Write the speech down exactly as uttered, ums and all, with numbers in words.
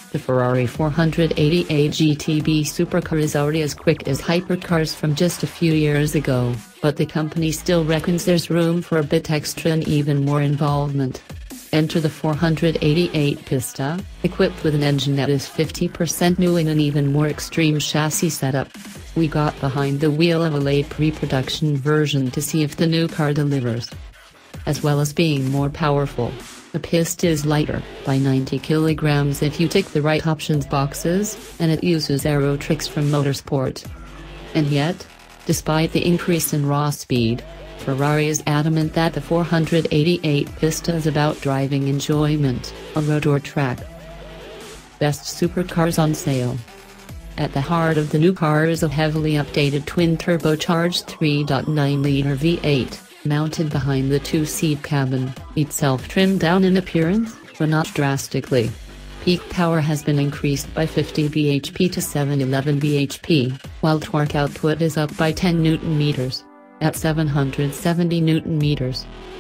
The Ferrari four eighty-eight G T B supercar is already as quick as hypercars from just a few years ago, but the company still reckons there's room for a bit extra and even more involvement. Enter the four eighty-eight Pista, equipped with an engine that is fifty percent new in an even more extreme chassis setup. We got behind the wheel of a late pre-production version to see if the new car delivers. As well as being more powerful, the Pista is lighter, by ninety kilograms if you tick the right options boxes, and it uses aero tricks from Motorsport. And yet, despite the increase in raw speed, Ferrari is adamant that the four eighty-eight Pista is about driving enjoyment, a road or track. Best supercars on sale. At the heart of the new car is a heavily updated twin-turbocharged three point nine liter V eight. Mounted behind the two-seat cabin, itself trimmed down in appearance, but not drastically. Peak power has been increased by fifty b h p to seven eleven b h p, while torque output is up by ten newton meters. At seven hundred seventy newton meters.